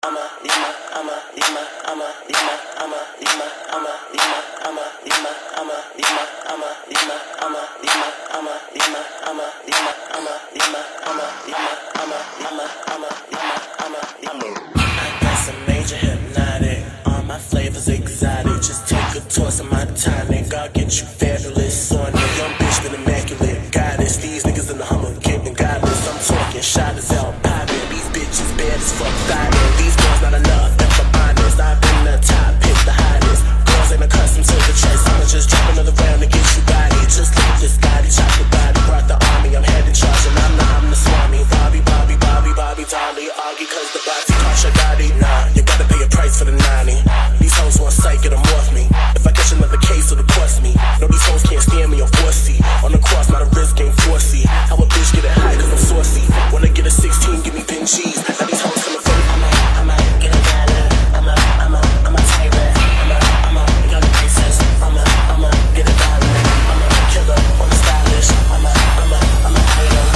some major hypnotic, all my flavors exotic. Just take a toss of my tonic, I'll get you fabulous on it. Young bitch been immaculate, goddess. These niggas in the Hummer getting godless. I'm talking shot as hell poppin'. These bitches bad as fuck thottin'. These girls not enough, if I'm honest. I've been the top, pick the hottest. Girls ain't accustomed to the chase. I'ma just drop another round to get you body. Just look at this body, chop the body. Brought the army, I'm head in charge, and I'm the swami. Bobby, Dolly, Augie, cause the boxy cost your body. Nah, you gotta pay a price for the 90. These hoes want psych, it'll morph me. If I catch another case, it'll cost me. No, these hoes can't stand me on 4C. On the cross, not a risk, game 4C. How a bitch get it high, cause I'm saucy. When I get a 16, give me pin cheese. Now these hoes coming from I'ma get a dollar. I'ma tyrant. I'ma young princess. I'ma get a dollar. I'm a killer, I'm stylish. I'm a idol.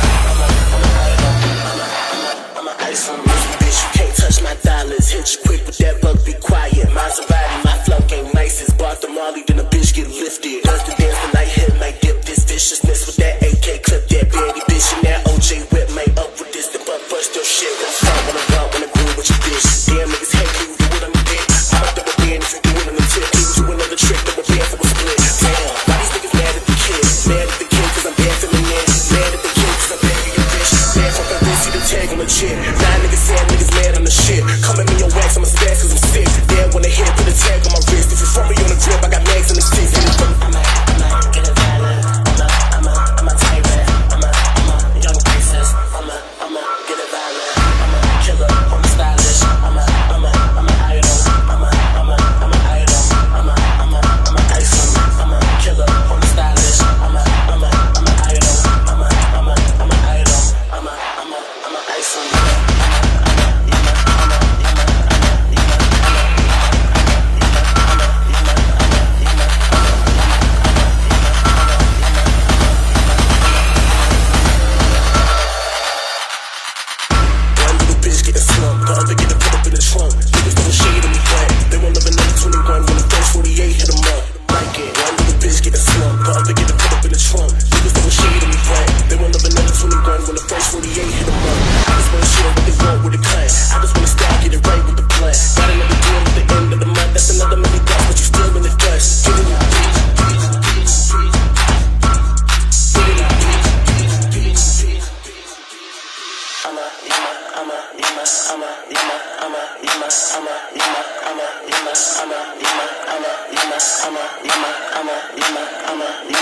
I'm a ice on me, bitch. You can't touch my dollars. Hit you quick with that bug, be quiet. Maserati, my flow ain't nicest. Bought the Molly, then a bitch get lifted. Does the dance, the night hit, might dip this viciousness with that AK clip, that baddie bitch, and that OJ whip, might up with this, but bust your shit. When I groove with your bitch. Damn niggas hate you, do it on the dick. I'm up the band if you do it on the tip. You do another trick, then we'll be for a split. Damn, why these niggas mad at the kid? Mad at the kid cause I'm bad feminine. Mad at the kid cause I'm bad for your bitch. Mad for this, see the tag on the chin. 9 niggas sad, niggas mad on the shit. Come at me on wax, I'm a spaz cause I'm sick. Damn, when they hit, put a tag on my wrist. If you from me on the grip, I got mags in the sticks. I'ma get a dollar. I'm a tyrant. I'm a young princess. I'ma get a dollar. I'm a killer. I'm stylish. I'm a idol. I'm a idol. I'm a ice. I'm a killer. I'm stylish. I'm a idol. I'm a idol. I'm a ice. The other get a put up in the trunk. Niggas throwing shade on me blank. They won't live another 21 when the first 48 hit them up. Like it. One little bitch get a slump. The other get a put up in the trunk. Niggas throwing shade on me blank. They won't live another 21 when the first 48 hit them up. I just wanna share what they want with the cut. I just wanna stack, get it right with the plan. Got another deal at the end of the month. That's another million bucks, but you still in the dust. Get in the bitch. I'm a